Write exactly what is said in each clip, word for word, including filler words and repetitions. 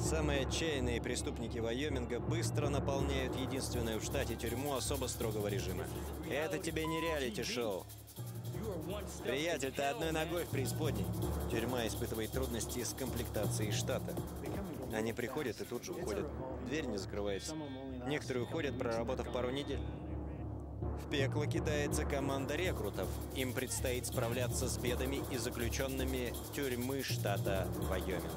Самые отчаянные преступники Вайоминга быстро наполняют единственную в штате тюрьму особо строгого режима. Это тебе не реалити-шоу. Приятель, ты одной ногой в преисподней. Тюрьма испытывает трудности с комплектацией штата. Они приходят и тут же уходят. Дверь не закрывается. Некоторые уходят, проработав пару недель. В пекло кидается команда рекрутов. Им предстоит справляться с бедами и заключенными тюрьмы штата Вайоминг.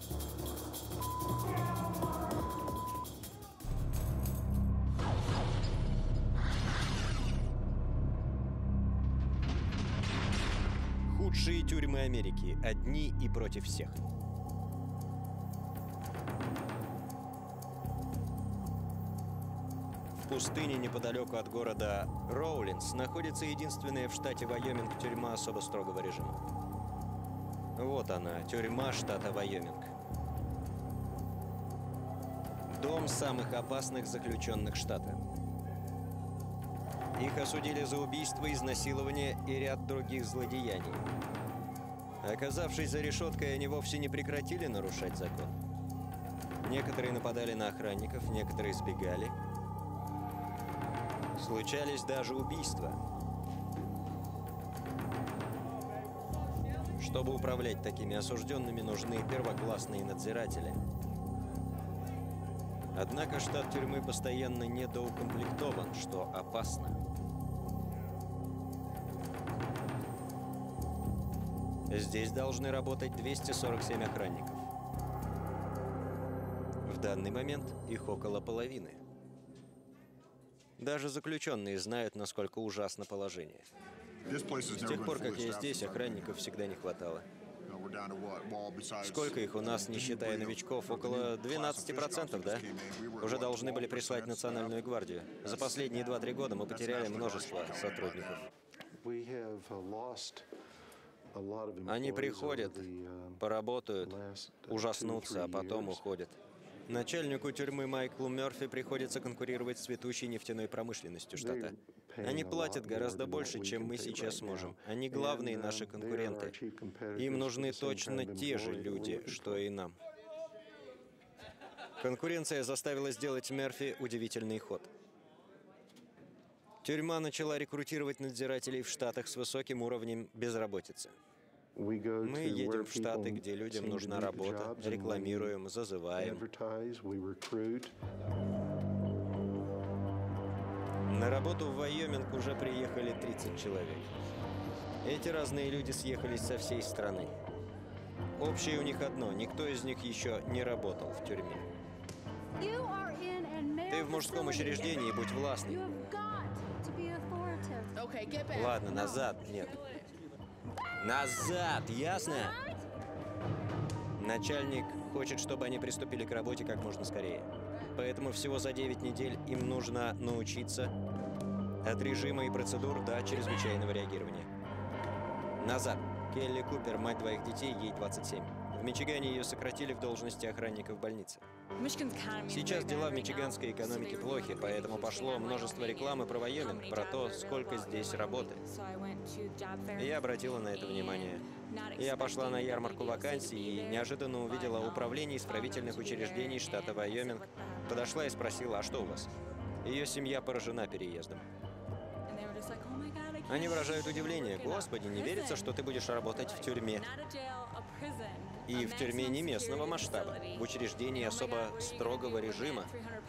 Худшие тюрьмы Америки. Одни и против всех. В пустыне неподалеку от города Роулинс находится единственная в штате Вайоминг тюрьма особо строгого режима. Вот она, тюрьма штата Вайоминг. Дом самых опасных заключенных штата. Их осудили за убийство, изнасилование и ряд других злодеяний. Оказавшись за решеткой, они вовсе не прекратили нарушать закон. Некоторые нападали на охранников, некоторые сбегали. Случались даже убийства. Чтобы управлять такими осужденными, нужны первоклассные надзиратели. Однако штат тюрьмы постоянно недоукомплектован, что опасно. Здесь должны работать двести сорок семь охранников. В данный момент их около половины. Даже заключенные знают, насколько ужасно положение. С тех пор, как я здесь, охранников всегда не хватало. Сколько их у нас, не считая новичков? Около двенадцати процентов, да? Уже должны были прислать Национальную гвардию. За последние два-три года мы потеряли множество сотрудников. Они приходят, поработают, ужаснутся, а потом уходят. Начальнику тюрьмы Майклу Мерфи приходится конкурировать с ведущей нефтяной промышленностью штата. Они платят гораздо больше, чем мы сейчас можем. Они главные наши конкуренты. Им нужны точно те же люди, что и нам. Конкуренция заставила сделать Мерфи удивительный ход. Тюрьма начала рекрутировать надзирателей в штатах с высоким уровнем безработицы. Мы едем в штаты, где людям нужна работа, рекламируем, зазываем. На работу в Вайоминг уже приехали тридцать человек. Эти разные люди съехались со всей страны. Общее у них одно – никто из них еще не работал в тюрьме. Ты в мужском учреждении, будь властным. Ладно, назад, нет. Назад, ясно? Начальник хочет, чтобы они приступили к работе как можно скорее. Поэтому всего за девять недель им нужно научиться от режима и процедур до чрезвычайного реагирования. Назад. Келли Купер, мать двоих детей, ей двадцать семь. В Мичигане ее сократили в должности охранника в больнице. Сейчас дела в мичиганской экономике плохи, поэтому пошло множество рекламы про Вайоминг, про то, сколько здесь работы. Я обратила на это внимание. Я пошла на ярмарку вакансий и неожиданно увидела управление исправительных учреждений штата Вайоминг. Подошла и спросила, а что у вас? Ее семья поражена переездом. Они выражают удивление. Господи, не верится, что ты будешь работать в тюрьме. И в тюрьме не местного масштаба, в учреждении особо строгого режима.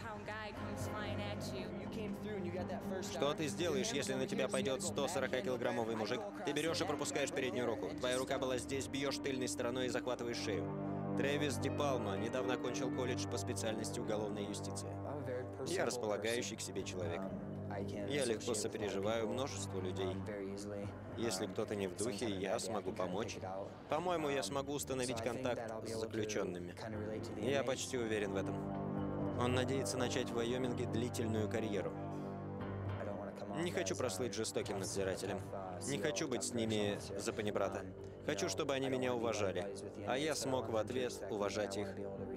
Что ты сделаешь, если на тебя пойдет сто сорокакилограммовый мужик? Ты берешь и пропускаешь переднюю руку. Твоя рука была здесь, бьешь тыльной стороной и захватываешь шею. Трэвис Ди Палма недавно окончил колледж по специальности уголовная юстиция. Я располагающий к себе человек. Я легко сопереживаю множеству людей. Если кто-то не в духе, я смогу помочь. По-моему, я смогу установить контакт с заключенными. Я почти уверен в этом. Он надеется начать в Вайоминге длительную карьеру. Не хочу прослыть жестоким надзирателем. Не хочу быть с ними за панибрата. Хочу, чтобы они меня уважали, а я смог в ответ уважать их.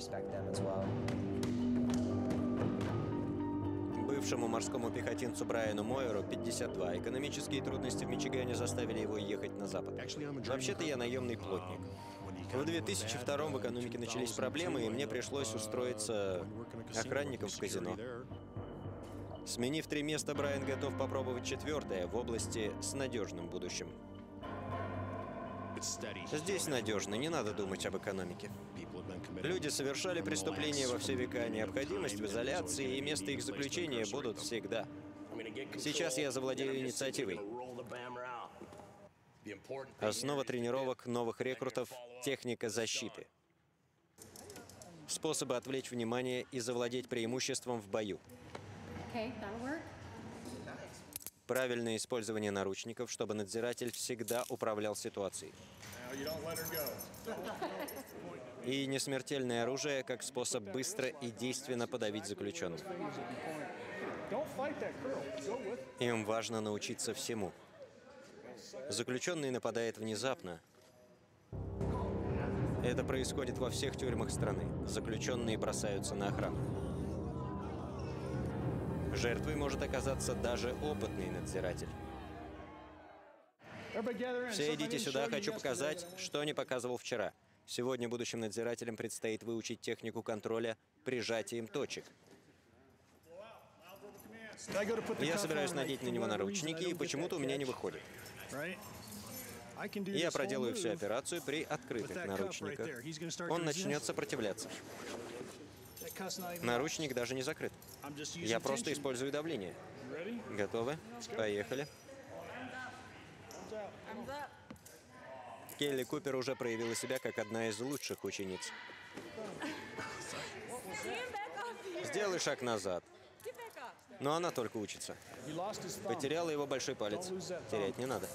Бывшему морскому пехотинцу Брайану Мойеру пятьдесят два. Экономические трудности в Мичигане заставили его ехать на запад. Вообще-то я наемный плотник. В две тысячи втором в экономике начались проблемы, и мне пришлось устроиться охранником в казино. Сменив три места, Брайан готов попробовать четвертое в области с надежным будущим. Здесь надежно, не надо думать об экономике. Люди совершали преступления во все века, необходимость в изоляции и место их заключения будут всегда. Сейчас я завладею инициативой. Основа тренировок новых рекрутов – техника защиты. Способы отвлечь внимание и завладеть преимуществом в бою. Правильное использование наручников, чтобы надзиратель всегда управлял ситуацией. И несмертельное оружие как способ быстро и действенно подавить заключенных. Им важно научиться всему. Заключенный нападает внезапно. Это происходит во всех тюрьмах страны. Заключенные бросаются на охрану. Жертвой может оказаться даже опытный надзиратель. Все идите сюда, хочу показать, что не показывал вчера. Сегодня будущим надзирателям предстоит выучить технику контроля прижатием точек. Я собираюсь надеть на него наручники, и почему-то у меня не выходит. Я проделаю всю операцию при открытых наручниках. Он начнет сопротивляться. Наручник даже не закрыт. Я просто использую давление. Готовы? Поехали. Келли Купер уже проявила себя как одна из лучших учениц. Сделай шаг назад. Но она только учится. Потеряла его большой палец. Терять не надо.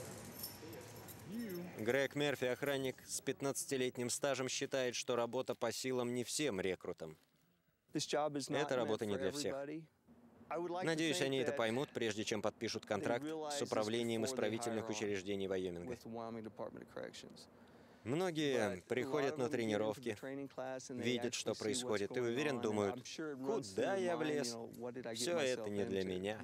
Грег Мерфи, охранник с пятнадцатилетним стажем, считает, что работа по силам не всем рекрутам. Эта работа не для всех. Надеюсь, они это поймут, прежде чем подпишут контракт с управлением исправительных учреждений Вайоминга. Многие приходят на тренировки, видят, что происходит, и уверен, думают, куда я влез? Все это не для меня.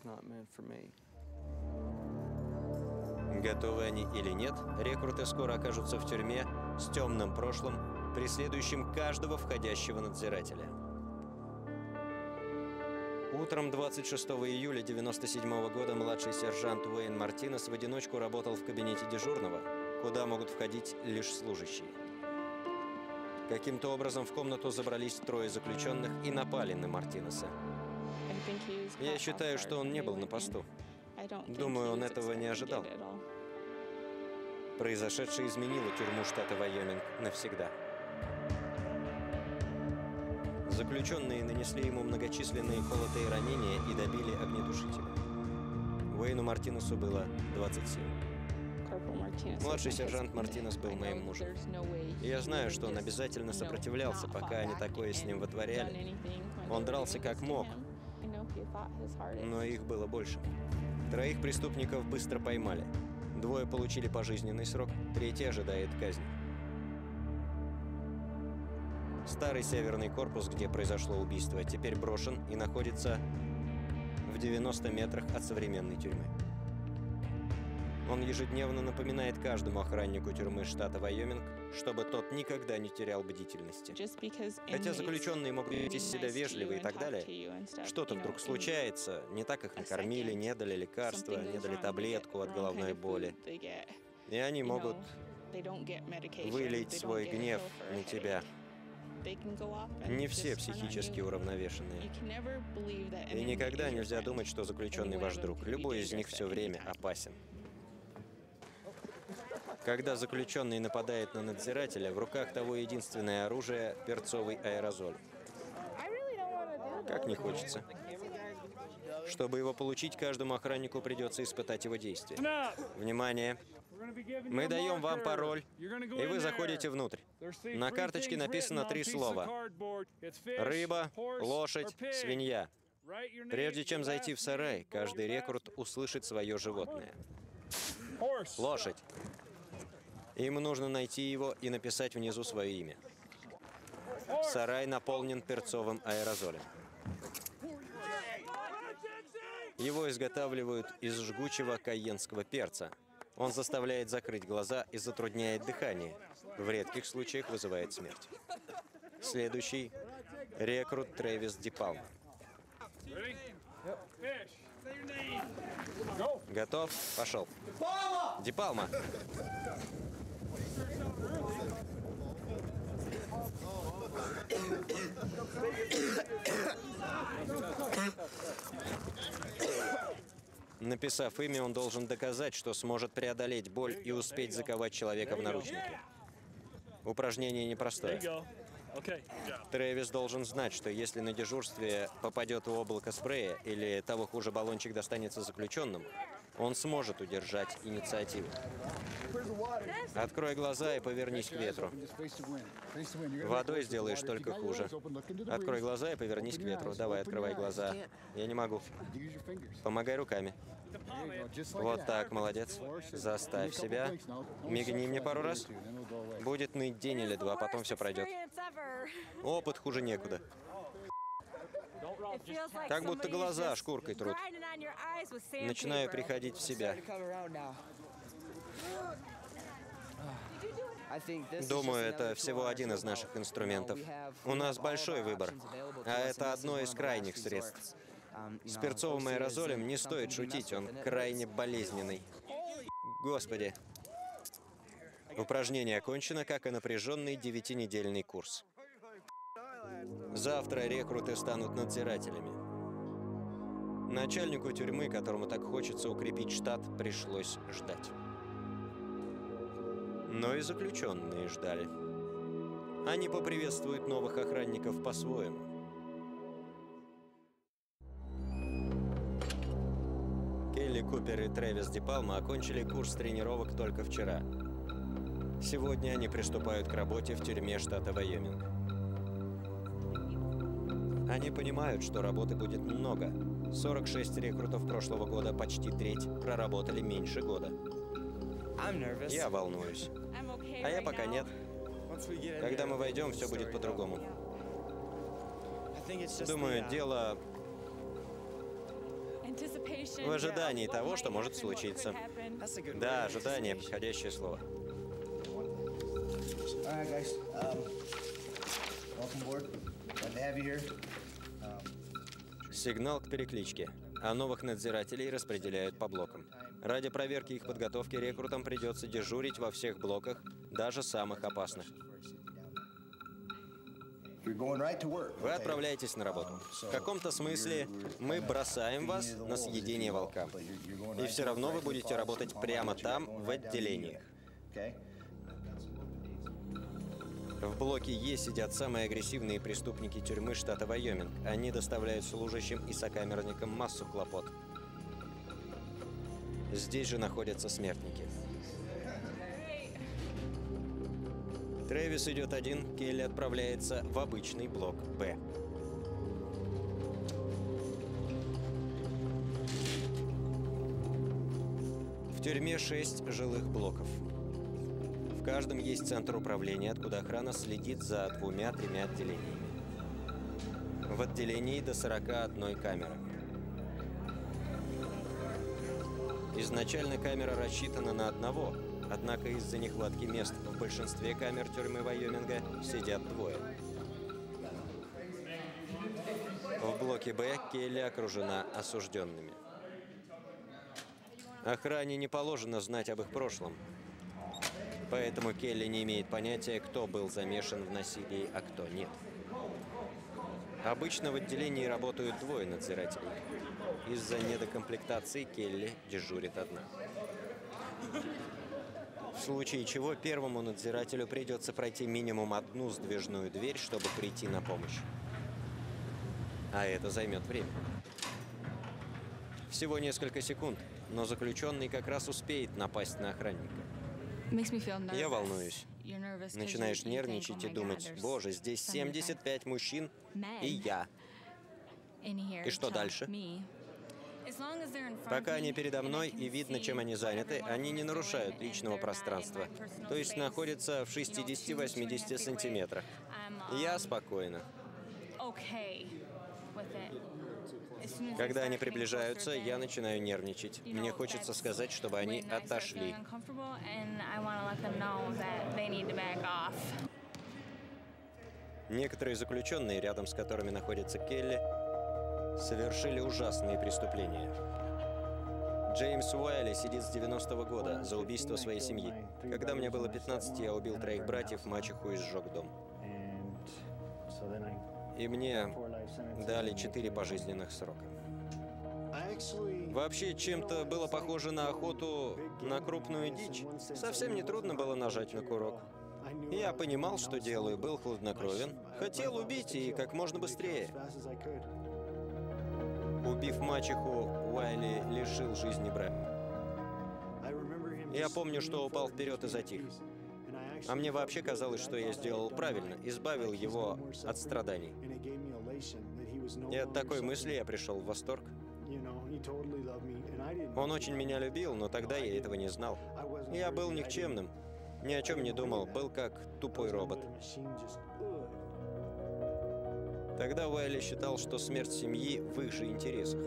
Готовы они или нет, рекруты скоро окажутся в тюрьме с темным прошлым, преследующим каждого входящего надзирателя. Утром двадцать шестого июля девяносто седьмого года младший сержант Уэйн Мартинес в одиночку работал в кабинете дежурного, куда могут входить лишь служащие. Каким-то образом в комнату забрались трое заключенных и напали на Мартинеса. Я считаю, что он не был на посту. Думаю, он этого не ожидал. Произошедшее изменило тюрьму штата Вайоминг навсегда. Заключенные нанесли ему многочисленные колотые ранения и добили огнетушителя. Уэйну Мартинесу было двадцать семь. Младший сержант Мартинес был моим мужем. И я знаю, что он обязательно сопротивлялся, пока они такое с ним вытворяли. Он дрался как мог, но их было больше. Троих преступников быстро поймали. Двое получили пожизненный срок, третий ожидает казни. Старый северный корпус, где произошло убийство, теперь брошен и находится в девяноста метрах от современной тюрьмы. Он ежедневно напоминает каждому охраннику тюрьмы штата Вайоминг, чтобы тот никогда не терял бдительности. Хотя заключенные могут вести себя вежливо и так далее, что-то вдруг случается, не так их накормили, не дали лекарства, не дали таблетку от головной боли. И они могут вылить свой гнев на тебя. Не все психически уравновешенные. И никогда нельзя думать, что заключенный ваш друг. Любой из них все время опасен. Когда заключенный нападает на надзирателя, в руках того единственное оружие – перцовый аэрозоль. Как не хочется. Чтобы его получить, каждому охраннику придется испытать его действие. Внимание! Мы даем вам пароль, и вы заходите внутрь. На карточке написано три слова. Рыба, лошадь, свинья. Прежде чем зайти в сарай, каждый рекрут услышит свое животное. Лошадь. Им нужно найти его и написать внизу свое имя. Сарай наполнен перцовым аэрозолем. Его изготавливают из жгучего кайенского перца. Он заставляет закрыть глаза и затрудняет дыхание. В редких случаях вызывает смерть. Следующий — рекрут Трэвис Ди Палма. Готов? Пошел. Ди Палма! Написав имя, он должен доказать, что сможет преодолеть боль и успеть заковать человека в наручники. Упражнение непростое. Трэвис должен знать, что если на дежурстве попадет в облако спрея или, того хуже, баллончик достанется заключенным, он сможет удержать инициативу. Открой глаза и повернись к ветру. Водой сделаешь только хуже. Открой глаза и повернись к ветру. Давай, открывай глаза. Я не могу. Помогай руками. Вот так, молодец. Заставь себя. Мигни мне пару раз. Будет ныть день или два, потом все пройдет. Опыт хуже некуда. Как будто глаза шкуркой трут. Начинаю приходить в себя. Думаю, это всего один из наших инструментов. У нас большой выбор, а это одно из крайних средств. С перцовым аэрозолем не стоит шутить, он крайне болезненный. Господи. Упражнение окончено, как и напряженный девятинедельный курс. Завтра рекруты станут надзирателями. Начальнику тюрьмы, которому так хочется укрепить штат, пришлось ждать. Но и заключенные ждали. Они поприветствуют новых охранников по-своему. Келли Купер и Трэвис Ди Палма окончили курс тренировок только вчера. Сегодня они приступают к работе в тюрьме штата Вайоминг. Они понимают, что работы будет много. сорок шесть рекрутов прошлого года, почти треть, проработали меньше года. Я волнуюсь. А я пока нет. Когда мы войдем, все будет по-другому. Думаю, дело в ожидании того, что может случиться. Да, ожидание — подходящее слово. Сигнал к перекличке. А новых надзирателей распределяют по блокам. Ради проверки их подготовки рекрутам придется дежурить во всех блоках, даже самых опасных. Вы отправляетесь на работу. В каком-то смысле мы бросаем вас на съедение волкам. И все равно вы будете работать прямо там, в отделениях. В блоке Е сидят самые агрессивные преступники тюрьмы штата Вайоминг. Они доставляют служащим и сокамерникам массу хлопот. Здесь же находятся смертники. Трэвис идет один, Келли отправляется в обычный блок Б. В тюрьме шесть жилых блоков. В каждом есть центр управления, откуда охрана следит за двумя-тремя отделениями. В отделении до сорока одной камеры. Изначально камера рассчитана на одного, однако из-за нехватки мест в большинстве камер тюрьмы Вайоминга сидят двое. В блоке Б Келли окружена осужденными. Охране не положено знать об их прошлом. Поэтому Келли не имеет понятия, кто был замешан в насилии, а кто нет. Обычно в отделении работают двое надзирателей. Из-за недокомплектации Келли дежурит одна. В случае чего первому надзирателю придется пройти минимум одну сдвижную дверь, чтобы прийти на помощь. А это займет время. Всего несколько секунд, но заключенный как раз успеет напасть на охранника. Я волнуюсь. Начинаешь нервничать и думать: боже, здесь семьдесят пять мужчин и я. И что дальше? Пока они передо мной и видно, чем они заняты, они не нарушают личного пространства. То есть находятся в шестидесяти-восьмидесяти сантиметрах. Я спокойна. Когда они приближаются, я начинаю нервничать. Мне хочется сказать, чтобы они отошли. Некоторые заключенные, рядом с которыми находится Келли, совершили ужасные преступления. Джеймс Уайли сидит с девяностого года за убийство своей семьи. Когда мне было пятнадцать, я убил троих братьев, мачеху и сжег дом. И мне дали четыре пожизненных срока. Вообще, чем-то было похоже на охоту на крупную дичь. Совсем не трудно было нажать на курок. Я понимал, что делаю, был хладнокровен. Хотел убить и как можно быстрее. Убив мачеху, Уайли лишил жизни брата. Я помню, что упал вперед и затих. А мне вообще казалось, что я сделал правильно, избавил его от страданий. И от такой мысли я пришел в восторг. Он очень меня любил, но тогда я этого не знал. Я был никчемным, ни о чем не думал, был как тупой робот. Тогда Уайли считал, что смерть семьи в их же интересах.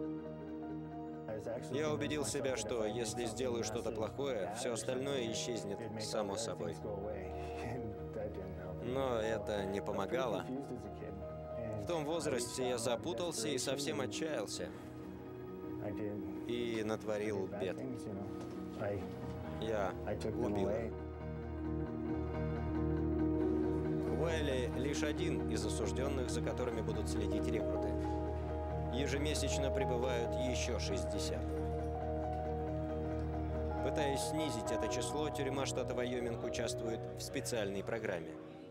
Я убедил себя, что если сделаю что-то плохое, все остальное исчезнет само собой. Но это не помогало. В том возрасте я запутался и совсем отчаялся. И натворил бед. Я убил их. Уайли лишь один из осужденных, за которыми будут следить рекруты. Ежемесячно прибывают еще шестьдесят. Пытаясь снизить это число, тюрьма штата Вайоминг участвует в специальной программе.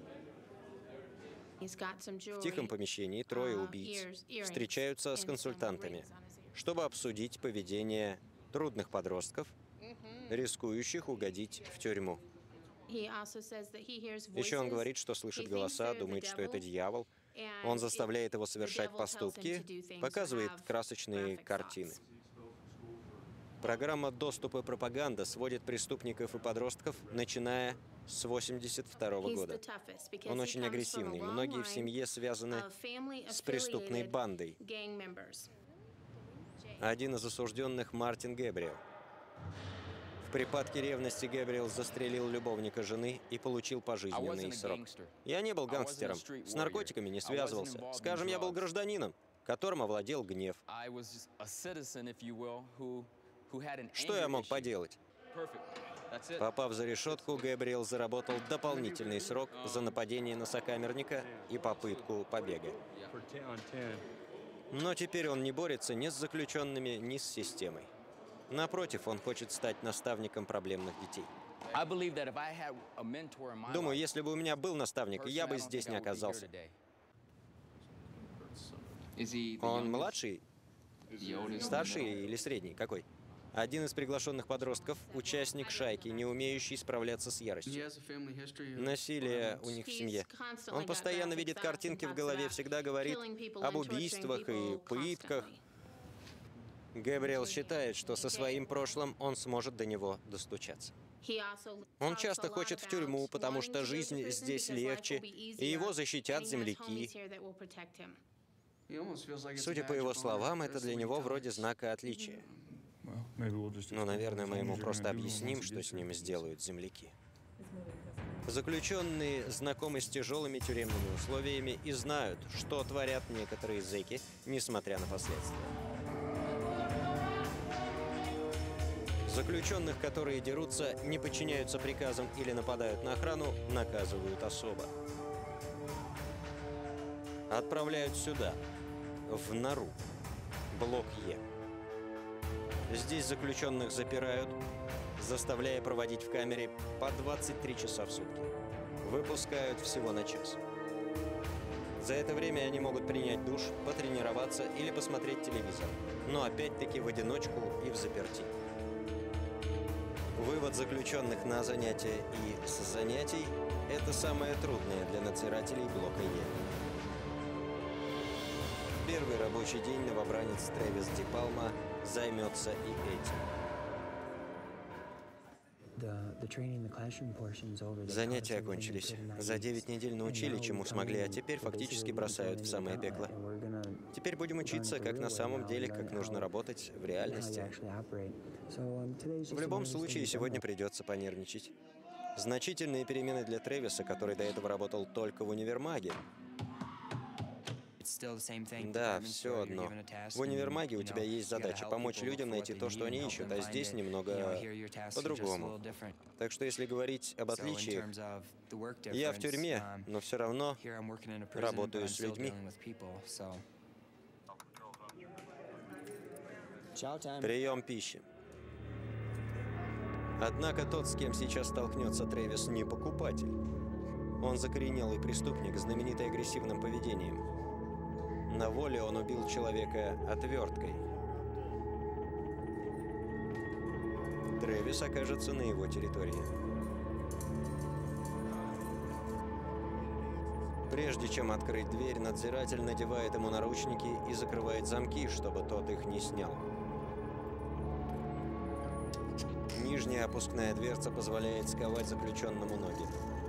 В тихом помещении трое убийц встречаются с консультантами, чтобы обсудить поведение трудных подростков, рискующих угодить в тюрьму. Еще он говорит, что слышит голоса, думает, что это дьявол. Он заставляет его совершать поступки, показывает красочные картины. Программа «Доступ и пропаганда» сводит преступников и подростков, начиная с восемьдесят второго года. Он очень агрессивный. Многие в семье связаны с преступной бандой. Один из осужденных — Мартин Гэбриэл. В припадке ревности Гэбриэл застрелил любовника жены и получил пожизненный срок. Я не был гангстером, с наркотиками не связывался. Скажем, я был гражданином, которым овладел гнев. Что я мог поделать? Попав за решетку, Гэбриэл заработал дополнительный срок за нападение на сокамерника и попытку побега. Но теперь он не борется ни с заключенными, ни с системой. Напротив, он хочет стать наставником проблемных детей. Думаю, если бы у меня был наставник, я бы здесь не оказался. Он младший, старший или средний? Какой? Один из приглашенных подростков – участник шайки, не умеющий справляться с яростью. Насилие у них в семье. Он постоянно видит картинки в голове, всегда говорит об убийствах и пытках. Гэбриэл считает, что со своим прошлым он сможет до него достучаться. Он часто хочет в тюрьму, потому что жизнь здесь легче, и его защитят земляки. Судя по его словам, это для него вроде знака отличия. Но, наверное, мы ему просто объясним, что с ним сделают земляки. Заключенные знакомы с тяжелыми тюремными условиями и знают, что творят некоторые зэки, несмотря на последствия. Заключенных, которые дерутся, не подчиняются приказам или нападают на охрану, наказывают особо. Отправляют сюда, в нору, блок Е. Здесь заключенных запирают, заставляя проводить в камере по двадцать три часа в сутки. Выпускают всего на час. За это время они могут принять душ, потренироваться или посмотреть телевизор. Но опять-таки в одиночку и в заперти. Вывод заключенных на занятия и с занятий – это самое трудное для надзирателей блока Е. Первый рабочий день новобранец Трэвис Ди Палма займется и этим. Занятия окончились. За девять недель научили, чему смогли, а теперь фактически бросают в самое пекло. Теперь будем учиться, как на самом деле, как нужно работать в реальности. В любом случае, сегодня придется понервничать. Значительные перемены для Трэвиса, который до этого работал только в универмаге. Да, все одно. В универмаге у тебя есть задача помочь людям найти то, что они ищут, а здесь немного по-другому. Так что если говорить об отличиях, я в тюрьме, но все равно работаю с людьми. Прием пищи. Однако тот, с кем сейчас столкнется Трэвис, не покупатель. Он закоренелый преступник, знаменитый агрессивным поведением. На воле он убил человека отверткой. Трэвис окажется на его территории. Прежде чем открыть дверь, надзиратель надевает ему наручники и закрывает замки, чтобы тот их не снял. Нижняя опускная дверца позволяет сковать заключенному ноги.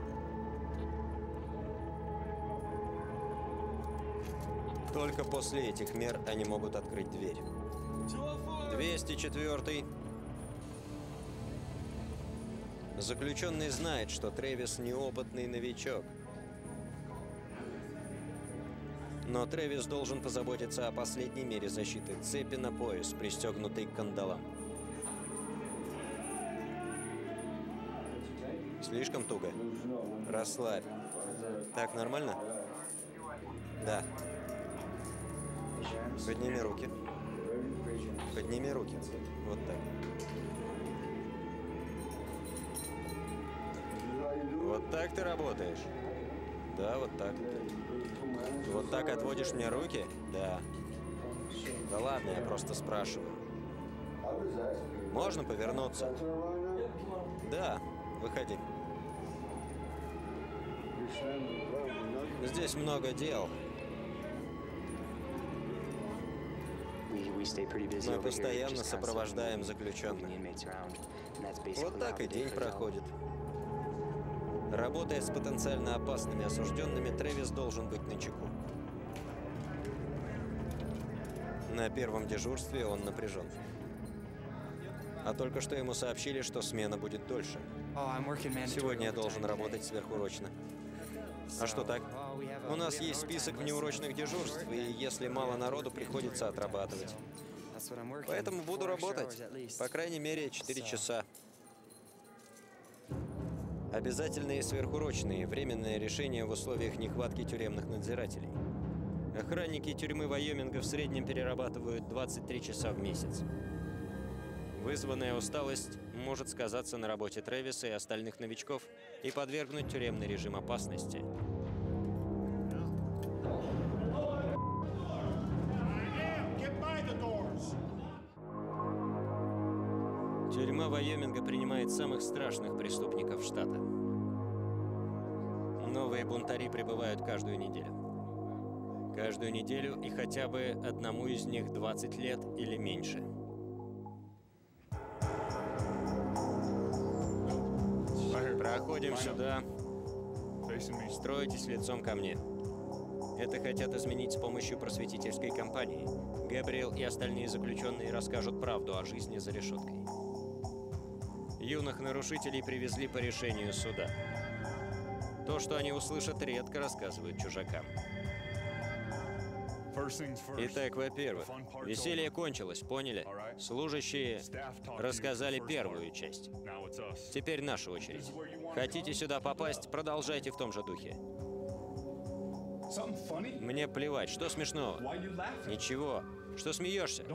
Только после этих мер они могут открыть дверь. двести четвёртый. Заключенный знает, что Трэвис неопытный новичок. Но Трэвис должен позаботиться о последней мере защиты – цепи на пояс, пристегнутой к кандалам. Слишком туго? Расслабь. Так, нормально? Да. Подними руки. Подними руки. Вот так. Вот так ты работаешь? Да, вот так. Вот так отводишь мне руки? Да. Да ладно, я просто спрашиваю. Можно повернуться? Да, выходи. Здесь много дел. Мы постоянно сопровождаем заключенных. Вот так и день проходит. Работая с потенциально опасными осужденными, Трэвис должен быть начеку. На первом дежурстве он напряжен. А только что ему сообщили, что смена будет дольше. Сегодня я должен работать сверхурочно. А что так? У нас есть список внеурочных дежурств, и если мало народу, приходится отрабатывать. Поэтому буду работать, по крайней мере, четыре часа. Обязательные сверхурочные, временное решение в условиях нехватки тюремных надзирателей. Охранники тюрьмы Вайоминга в среднем перерабатывают двадцать три часа в месяц. Вызванная усталость может сказаться на работе Трэвиса и остальных новичков и подвергнуть тюремный режим опасности. Тюрьма Вайоминга принимает самых страшных преступников штата. Новые бунтари прибывают каждую неделю. Каждую неделю и хотя бы одному из них двадцать лет или меньше. Проходим сюда. Стройтесь лицом ко мне. Это хотят изменить с помощью просветительской кампании. Гэбриэл и остальные заключенные расскажут правду о жизни за решеткой. Юных нарушителей привезли по решению суда. То, что они услышат, редко рассказывают чужакам. Итак, во-первых, веселье кончилось, поняли? Служащие рассказали первую часть. Теперь наша очередь. Хотите сюда попасть, продолжайте в том же духе. Мне плевать, что смешного? Ничего. Что смеешься?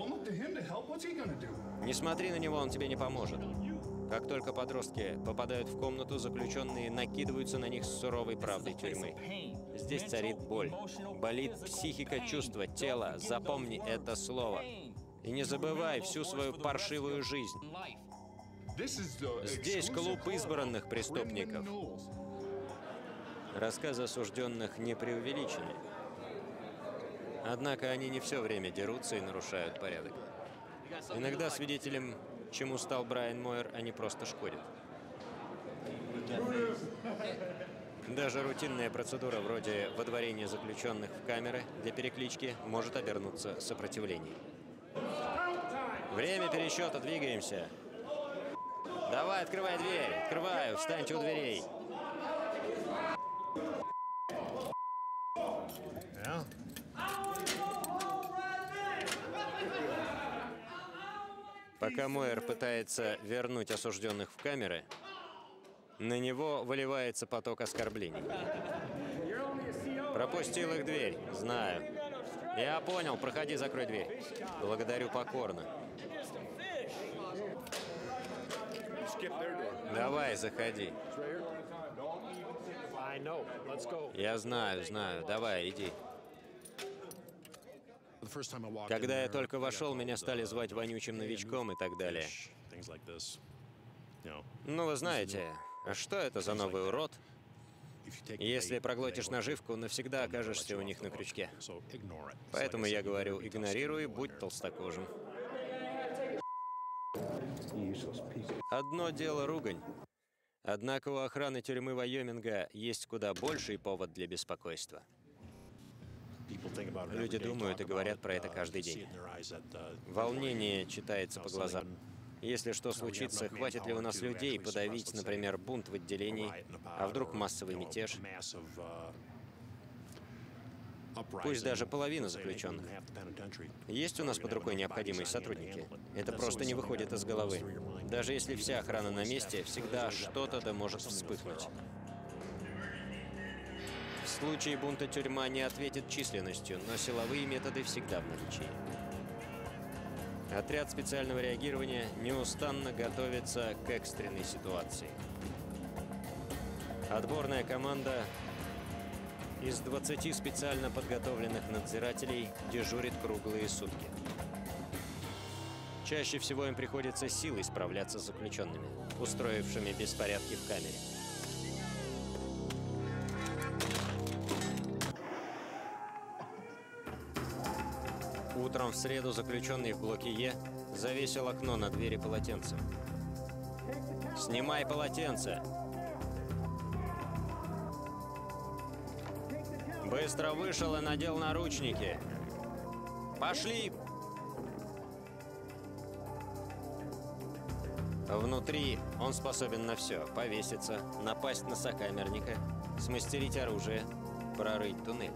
Не смотри на него, он тебе не поможет. Как только подростки попадают в комнату, заключенные накидываются на них с суровой правдой тюрьмы. Здесь царит боль. Болит психика, чувства, тело. Запомни это слово. И не забывай всю свою паршивую жизнь. Здесь клуб избранных преступников. Рассказы осужденных не преувеличены. Однако они не все время дерутся и нарушают порядок. Иногда свидетелем, чему стал Брайан Мойер, они просто шкодят. Даже рутинная процедура вроде выдворения заключенных в камеры для переклички может обернуться сопротивлением. Время пересчета, двигаемся. Давай, открывай дверь. Открываю, встаньте у дверей. Пока Мойер пытается вернуть осужденных в камеры, на него выливается поток оскорблений. Пропустил их дверь. Знаю. Я понял. Проходи, закрой дверь. Благодарю покорно. Давай, заходи. Я знаю, знаю. Давай, иди. Когда я только вошел, меня стали звать вонючим новичком и так далее. Ну, вы знаете, а что это за новый урод? Если проглотишь наживку, навсегда окажешься у них на крючке. Поэтому я говорю, игнорируй, будь толстокожим. Одно дело ругань. Однако у охраны тюрьмы Вайоминга есть куда больший повод для беспокойства. Люди думают и говорят про это каждый день. Волнение читается по глазам. Если что случится, хватит ли у нас людей подавить, например, бунт в отделении, а вдруг массовый мятеж? Пусть даже половина заключенных. Есть у нас под рукой необходимые сотрудники? Это просто не выходит из головы. Даже если вся охрана на месте, всегда что-то да может вспыхнуть. В случае бунта тюрьма не ответит численностью, но силовые методы всегда в наличии. Отряд специального реагирования неустанно готовится к экстренной ситуации. Отборная команда из двадцати специально подготовленных надзирателей дежурит круглые сутки. Чаще всего им приходится силой справляться с заключенными, устроившими беспорядки в камере. Утром в среду заключенный в блоке Е завесил окно на двери полотенцем. «Снимай полотенце!» Быстро вышел и надел наручники. «Пошли!» Внутри он способен на все. Повеситься, напасть на сокамерника, смастерить оружие, прорыть туннель.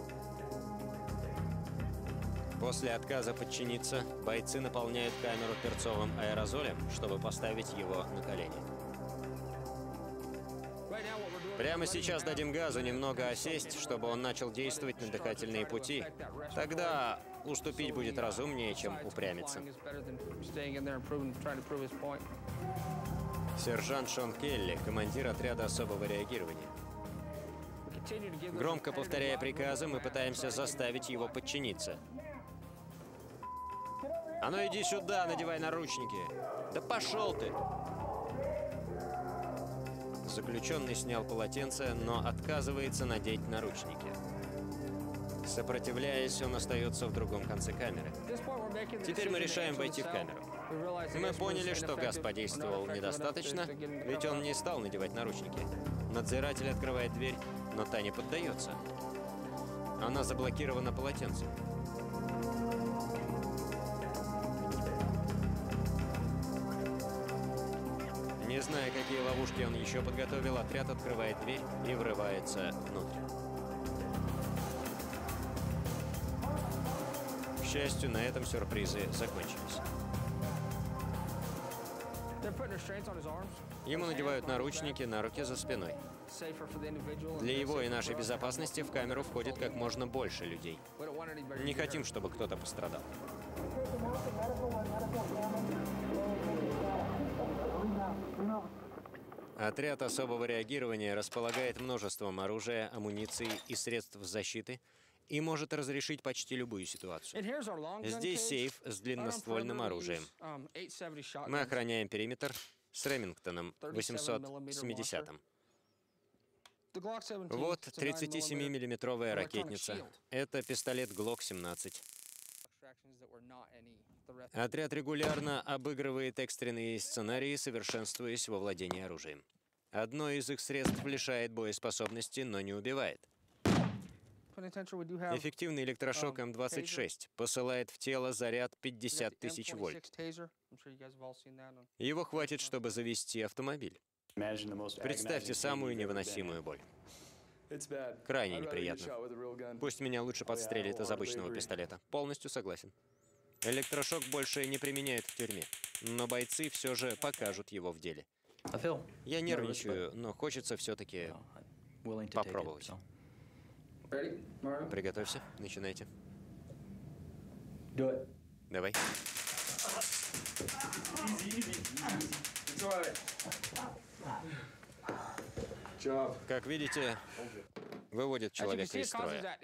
После отказа подчиниться, бойцы наполняют камеру перцовым аэрозолем, чтобы поставить его на колени. Прямо сейчас дадим газу немного осесть, чтобы он начал действовать на дыхательные пути. Тогда уступить будет разумнее, чем упрямиться. Сержант Шон Келли, командир отряда особого реагирования. Громко повторяя приказы, мы пытаемся заставить его подчиниться. «А ну иди сюда, надевай наручники!» «Да пошел ты!» Заключенный снял полотенце, но отказывается надеть наручники. Сопротивляясь, он остается в другом конце камеры. Теперь мы решаем войти в камеру. Мы поняли, что газ подействовал недостаточно, ведь он не стал надевать наручники. Надзиратель открывает дверь, но та не поддается. Она заблокирована полотенцем. Не зная, какие ловушки он еще подготовил, отряд открывает дверь и врывается внутрь. К счастью, на этом сюрпризы закончились. Ему надевают наручники на руки за спиной. Для его и нашей безопасности в камеру входит как можно больше людей. Не хотим, чтобы кто-то пострадал. Отряд особого реагирования располагает множеством оружия, амуниции и средств защиты и может разрешить почти любую ситуацию. Здесь сейф с длинноствольным оружием. Мы охраняем периметр с Ремингтоном восемьсот семидесятым. Вот тридцатисемимиллиметровая ракетница. Это пистолет Глок семнадцать. Отряд регулярно обыгрывает экстренные сценарии, совершенствуясь во владении оружием. Одно из их средств лишает боеспособности, но не убивает. Эффективный электрошок эм двадцать шесть посылает в тело заряд пятьдесят тысяч вольт. Его хватит, чтобы завести автомобиль. Представьте самую невыносимую боль. Крайне неприятно. Пусть меня лучше подстрелит из обычного пистолета. Полностью согласен. Электрошок больше не применяют в тюрьме, но бойцы все же покажут его в деле. Я нервничаю, но хочется все-таки попробовать. Приготовься, начинайте. Давай. Как видите, выводит человека из строя.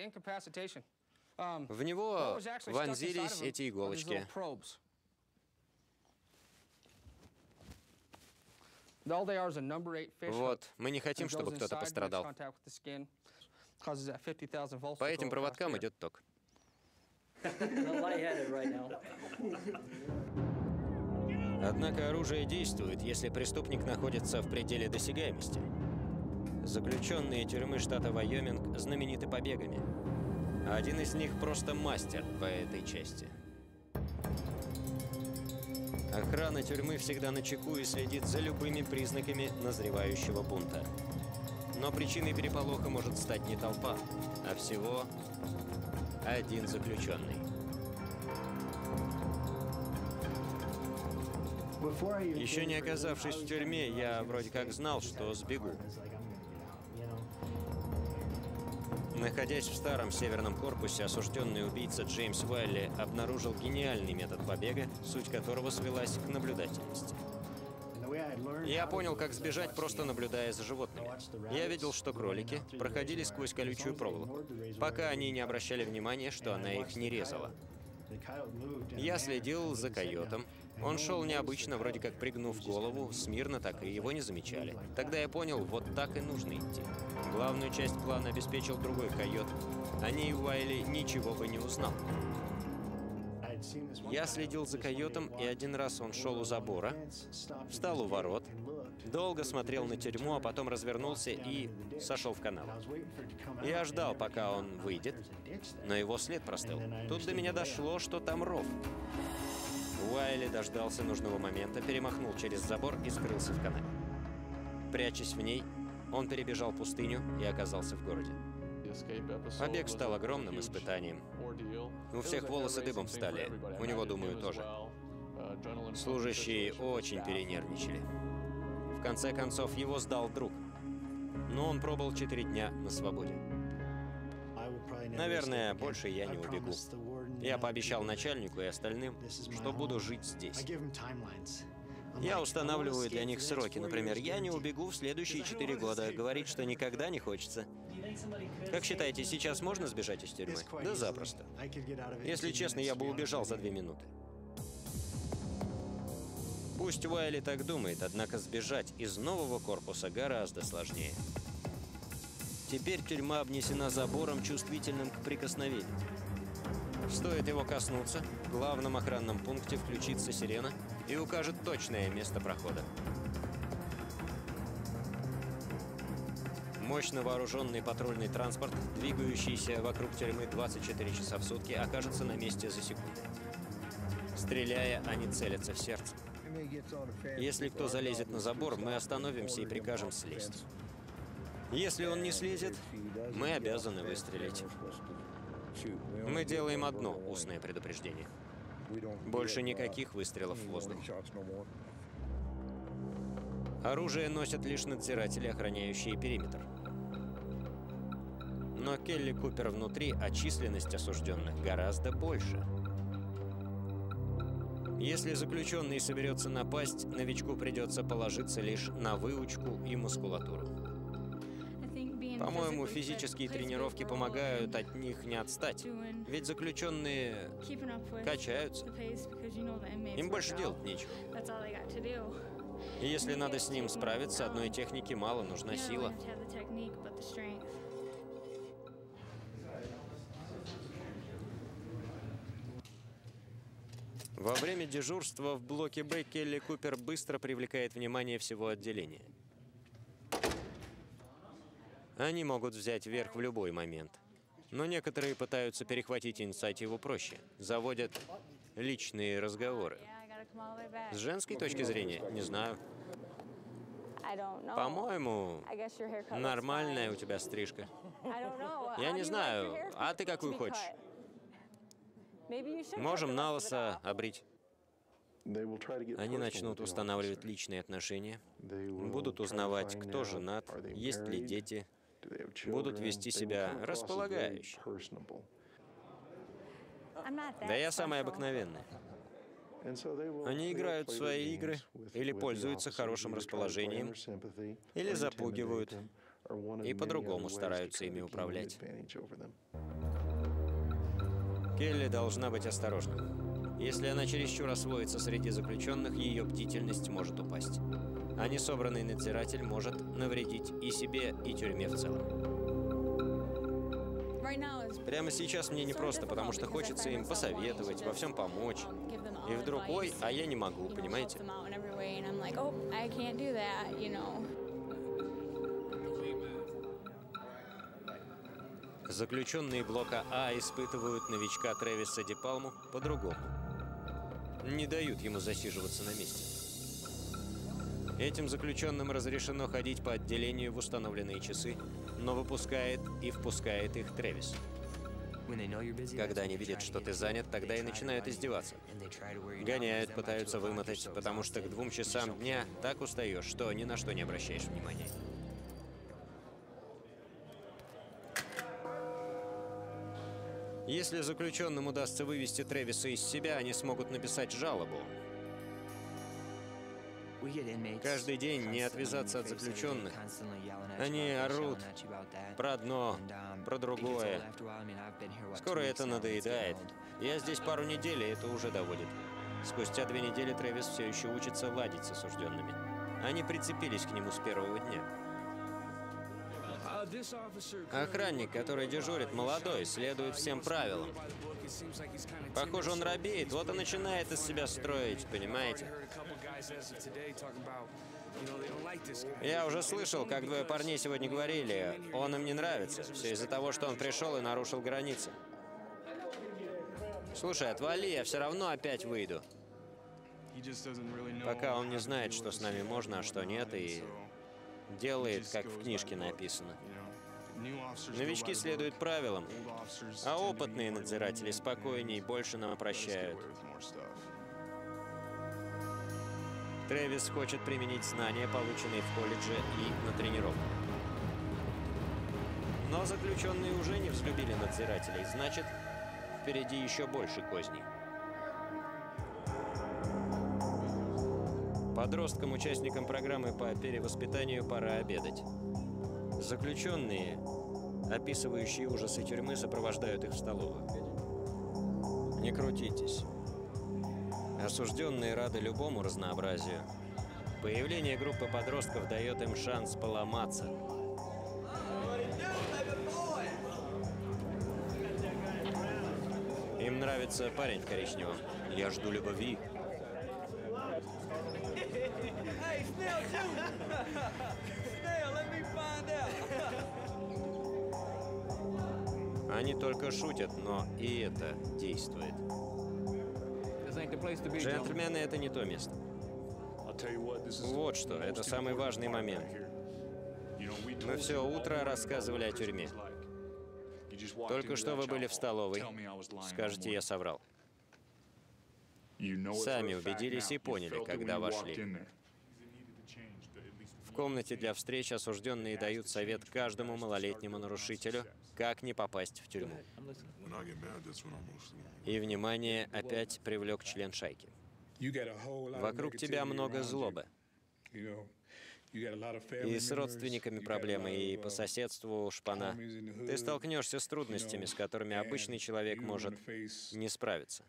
В него вонзились эти иголочки. Вот, мы не хотим, чтобы кто-то пострадал. По этим проводкам идет ток. Однако оружие действует, если преступник находится в пределе досягаемости. Заключенные тюрьмы штата Вайоминг знамениты побегами. Один из них просто мастер по этой части. Охрана тюрьмы всегда начеку и следит за любыми признаками назревающего бунта. Но причиной переполоха может стать не толпа, а всего один заключенный. Еще не оказавшись в тюрьме, я вроде как знал, что сбегу. Находясь в старом северном корпусе, осужденный убийца Джеймс Уайли обнаружил гениальный метод побега, суть которого свелась к наблюдательности. Я понял, как сбежать, просто наблюдая за животными. Я видел, что кролики проходили сквозь колючую проволоку, пока они не обращали внимания, что она их не резала. Я следил за койотом. Он шел необычно, вроде как пригнув голову, смирно так, и его не замечали. Тогда я понял, вот так и нужно идти. Главную часть плана обеспечил другой койот. О ней Уайли ничего бы не узнал. Я следил за койотом, и один раз он шел у забора, встал у ворот, долго смотрел на тюрьму, а потом развернулся и сошел в канал. Я ждал, пока он выйдет, но его след простыл. Тут до меня дошло, что там ров. Уайли дождался нужного момента, перемахнул через забор и скрылся в канале. Прячась в ней, он перебежал пустыню и оказался в городе. Побег стал огромным испытанием. У всех волосы дыбом встали. У него, думаю, тоже. Служащие очень перенервничали. В конце концов, его сдал друг. Но он пробыл четыре дня на свободе. Наверное, больше я не убегу. Я пообещал начальнику и остальным, что буду жить здесь. Я устанавливаю для них сроки. Например, я не убегу в следующие четыре года. Говорит, что никогда не хочется. Как считаете, сейчас можно сбежать из тюрьмы? Да запросто. Если честно, я бы убежал за две минуты. Пусть Уайли так думает, однако сбежать из нового корпуса гораздо сложнее. Теперь тюрьма обнесена забором, чувствительным к прикосновению. Стоит его коснуться, в главном охранном пункте включится сирена и укажет точное место прохода. Мощно вооруженный патрульный транспорт, двигающийся вокруг тюрьмы двадцать четыре часа в сутки, окажется на месте за секунду. Стреляя, они целятся в сердце. Если кто залезет на забор, мы остановимся и прикажем слезть. Если он не слезет, мы обязаны выстрелить. Мы делаем одно устное предупреждение. Больше никаких выстрелов в воздух. Оружие носят лишь надзиратели, охраняющие периметр. Но Келли Купер внутри, а численность осужденных гораздо больше. Если заключенный соберется напасть, новичку придется положиться лишь на выучку и мускулатуру. По-моему, физические тренировки помогают от них не отстать. Ведь заключенные качаются. Им больше делать нечего. И если надо с ним справиться, одной техники мало, нужна сила. Во время дежурства в блоке Б Келли Купер быстро привлекает внимание всего отделения. Они могут взять верх в любой момент. Но некоторые пытаются перехватить инициативу проще. Заводят личные разговоры. С женской точки зрения, не знаю. По-моему, нормальная у тебя стрижка. Я не знаю. А ты какую хочешь? Можем на лысо обрить. Они начнут устанавливать личные отношения, будут узнавать, кто женат, есть ли дети, будут вести себя располагающе. Да я самый обыкновенный. Они играют в свои игры, или пользуются хорошим расположением, или запугивают, и по-другому стараются ими управлять. Келли должна быть осторожна. Если она чересчур освоится среди заключенных, ее бдительность может упасть. А несобранный надзиратель может навредить и себе, и тюрьме в целом. Прямо сейчас мне непросто, потому что хочется им посоветовать, во всем помочь. И вдруг, ой, а я не могу, понимаете? Заключенные блока А испытывают новичка Трэвиса Дипалму по-другому. Не дают ему засиживаться на месте. Этим заключенным разрешено ходить по отделению в установленные часы, но выпускает и впускает их Трэвис. Когда они видят, что ты занят, тогда и начинают издеваться. Гоняют, пытаются вымотать, потому что к двум часам дня так устаешь, что ни на что не обращаешь внимания. Если заключенным удастся вывести Трэвиса из себя, они смогут написать жалобу. Каждый день не отвязаться от заключенных. Они орут про одно, про другое. Скоро это надоедает. Я здесь пару недель, и это уже доводит. Спустя две недели Трэвис все еще учится ладить с осужденными. Они прицепились к нему с первого дня. Охранник, который дежурит, молодой, следует всем правилам. Похоже, он робеет, вот и начинает из себя строить, понимаете? Я уже слышал, как двое парней сегодня говорили, он им не нравится. Все из-за того, что он пришел и нарушил границы. Слушай, отвали, я все равно опять выйду. Пока он не знает, что с нами можно, а что нет, и делает, как в книжке написано. Новички следуют правилам, а опытные надзиратели спокойней, больше нам прощают. Трэвис хочет применить знания, полученные в колледже и на тренировках. Но заключенные уже не взлюбили надзирателей, значит, впереди еще больше козней. Подросткам, участникам программы по перевоспитанию, пора обедать. Заключенные, описывающие ужасы тюрьмы, сопровождают их в столовую. Не крутитесь. Осужденные рады любому разнообразию. Появление группы подростков дает им шанс поломаться. Им нравится парень в коричневом. Я жду любви. Они только шутят, но и это действует. Джентльмены, это не то место. Вот что, это самый важный момент. Мы все утро рассказывали о тюрьме. Только что вы были в столовой. Скажете, я соврал. Сами убедились и поняли, когда вошли. В комнате для встреч осужденные дают совет каждому малолетнему нарушителю, как не попасть в тюрьму. И, внимание, опять привлек член шайки. Вокруг тебя много злобы. И с родственниками проблемы, и по соседству шпана. Ты столкнешься с трудностями, с которыми обычный человек может не справиться.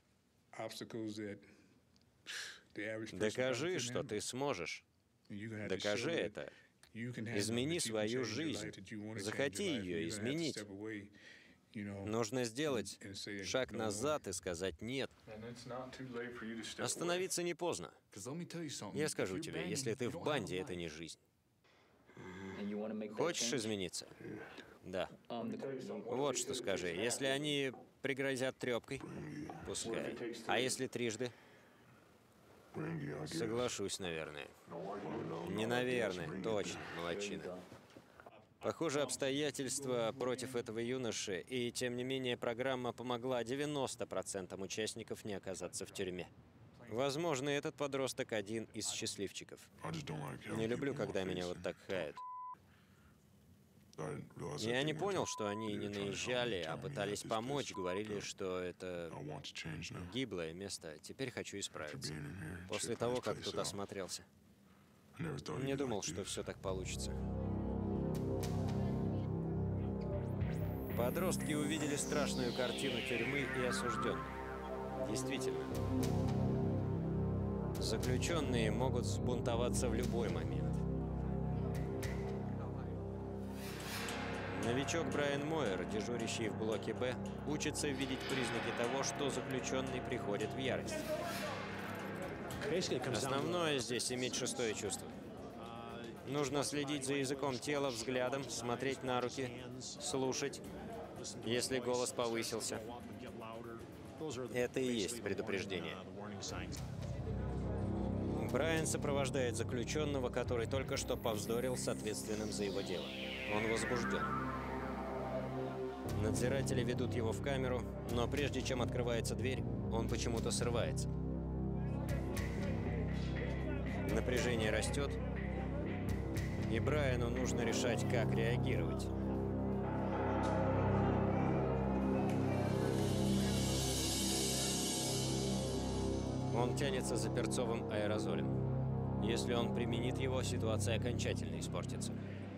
Докажи, что ты сможешь. Докажи это. Измени свою жизнь. Захоти ее изменить. Нужно сделать шаг назад и сказать «нет». Остановиться не поздно. Я скажу тебе, если ты в банде, это не жизнь. Хочешь измениться? Да. Вот что скажи. Если они пригрозят трепкой, пускай. А если трижды? Соглашусь, наверное. Не наверное, точно, молодчина. Похоже, обстоятельства против этого юноши, и тем не менее программа помогла девяноста процентам участников не оказаться в тюрьме. Возможно, этот подросток один из счастливчиков. Не люблю, когда меня вот так хают. Я не понял, что они не наезжали, а пытались помочь, говорили, что это гиблое место. Теперь хочу исправиться. После того, как тут осмотрелся. Не думал, что все так получится. Подростки увидели страшную картину тюрьмы и осужденных. Действительно. Заключенные могут взбунтоваться в любой момент. Новичок Брайан Мойер, дежурящий в блоке Б, учится видеть признаки того, что заключенный приходит в ярость. Основное здесь иметь шестое чувство. Нужно следить за языком тела, взглядом, смотреть на руки, слушать, если голос повысился. Это и есть предупреждение. Брайан сопровождает заключенного, который только что повздорил с ответственным за его дело. Он возбужден. Надзиратели ведут его в камеру, но прежде чем открывается дверь, он почему-то срывается. Напряжение растет, и Брайану нужно решать, как реагировать. Он тянется за перцовым аэрозолем. Если он применит его, ситуация окончательно испортится.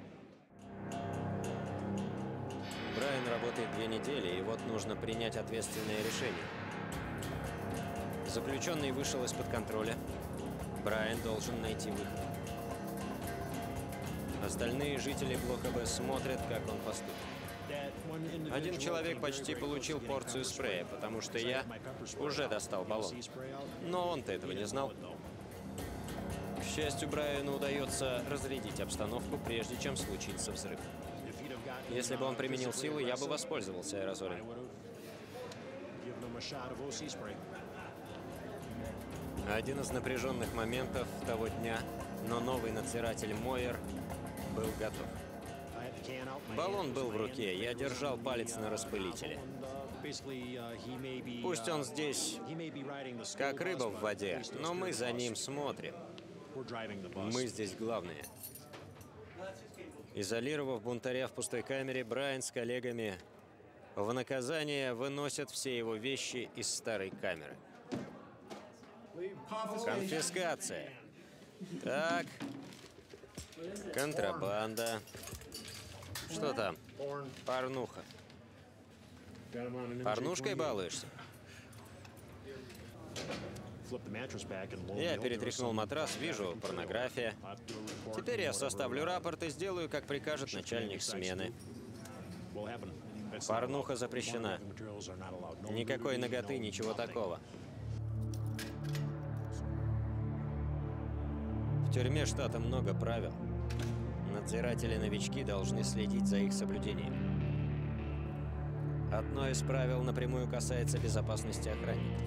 Брайан работает две недели, и вот нужно принять ответственное решение. Заключенный вышел из-под контроля. Брайан должен найти выход. Остальные жители блока Б смотрят, как он поступит. Один человек почти получил порцию спрея, потому что я уже достал баллон. Но он-то этого не знал. К счастью, Брайану удается разрядить обстановку, прежде чем случится взрыв. Если бы он применил силу, я бы воспользовался аэрозолем. Один из напряженных моментов того дня, но новый надзиратель Мойер был готов. Баллон был в руке, я держал палец на распылителе. Пусть он здесь, как рыба в воде, но мы за ним смотрим. Мы здесь главные. Изолировав бунтаря в пустой камере, Брайан с коллегами в наказание выносят все его вещи из старой камеры. Конфискация. Так. Контрабанда. Что там? Порнуха. Порнушкой балуешься? Я перетряхнул матрас, вижу порнография. Теперь я составлю рапорт и сделаю, как прикажет начальник смены. Порнуха запрещена. Никакой наготы, ничего такого. В тюрьме штата много правил. Надзиратели-новички должны следить за их соблюдением. Одно из правил напрямую касается безопасности охранников.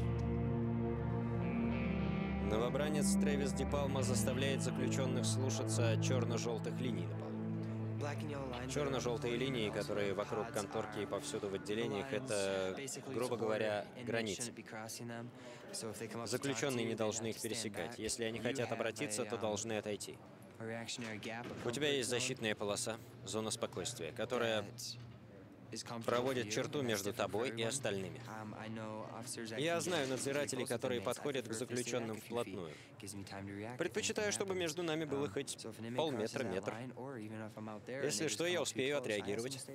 Новобранец Трэвис Ди Палма заставляет заключенных слушаться черно-желтых линий на полу. Черно-желтые линии, которые вокруг конторки и повсюду в отделениях, это, грубо говоря, границы. Заключенные не должны их пересекать. Если они хотят обратиться, то должны отойти. У тебя есть защитная полоса, зона спокойствия, которая проводит черту между тобой и остальными. Я знаю надзирателей, которые подходят к заключенным вплотную. Предпочитаю, чтобы между нами было хоть полметра-метр. Если что, я успею отреагировать.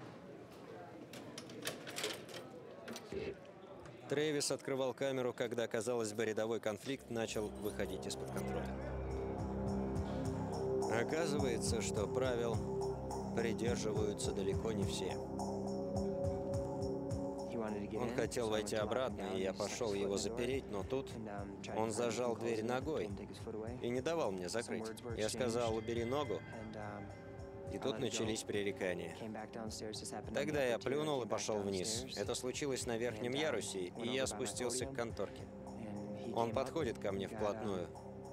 Трэвис открывал камеру, когда, казалось бы, рядовой конфликт начал выходить из-под контроля. Оказывается, что правил придерживаются далеко не все. Он хотел войти обратно, и я пошел его запереть, но тут он зажал дверь ногой и не давал мне закрыть. Я сказал: убери ногу, И тут начались пререкания. Тогда я плюнул и пошел вниз. Это случилось на верхнем ярусе, и я спустился к конторке. Он подходит ко мне вплотную.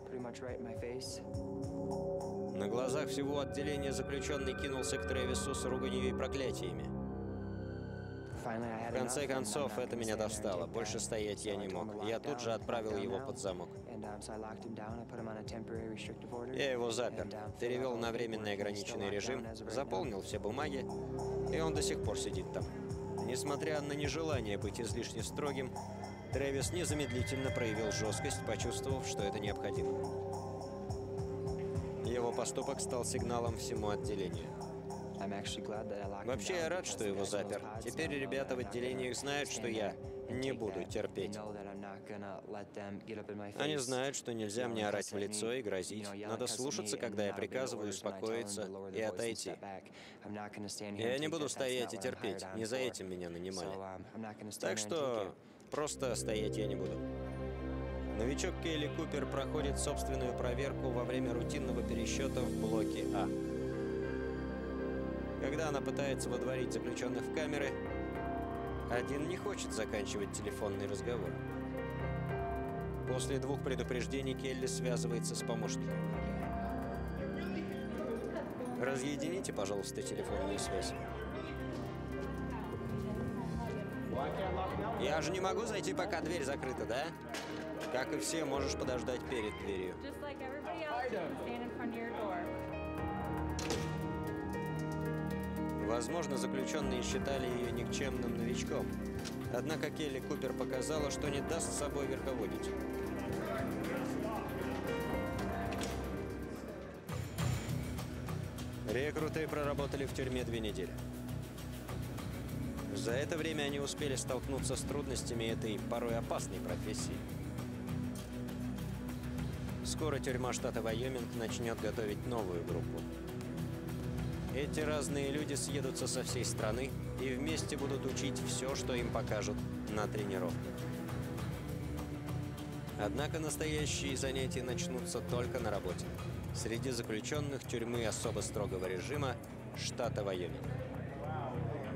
На глазах всего отделения заключенный кинулся к Трэвису с руганью и проклятиями. В конце концов, это меня достало. Больше стоять я не мог. Я тут же отправил его под замок. Я его запер, перевел на временный ограниченный режим, заполнил все бумаги, и он до сих пор сидит там. Несмотря на нежелание быть излишне строгим, Трэвис незамедлительно проявил жесткость, почувствовав, что это необходимо. Его поступок стал сигналом всему отделению. Вообще, я рад, что его запер. Теперь ребята в отделениях знают, что я не буду терпеть. Они знают, что нельзя мне орать в лицо и грозить. Надо слушаться, когда я приказываю успокоиться и отойти. Я не буду стоять и терпеть. Не за этим меня нанимали. Так что просто стоять я не буду. Новичок Келли Купер проходит собственную проверку во время рутинного пересчета в блоке А. Когда она пытается водворить заключенных в камеры, один не хочет заканчивать телефонный разговор. После двух предупреждений Келли связывается с помощником. Разъедините, пожалуйста, телефонную связь. Я же не могу зайти, пока дверь закрыта, да? Как и все, можешь подождать перед дверью. Возможно, заключенные считали ее никчемным новичком. Однако Келли Купер показала, что не даст с собой верховодить. Рекруты проработали в тюрьме две недели. За это время они успели столкнуться с трудностями этой порой опасной профессии. Скоро тюрьма штата Вайоминг начнет готовить новую группу. Эти разные люди съедутся со всей страны и вместе будут учить все, что им покажут на тренировках. Однако настоящие занятия начнутся только на работе, среди заключенных тюрьмы особо строгого режима штата Вайоминг.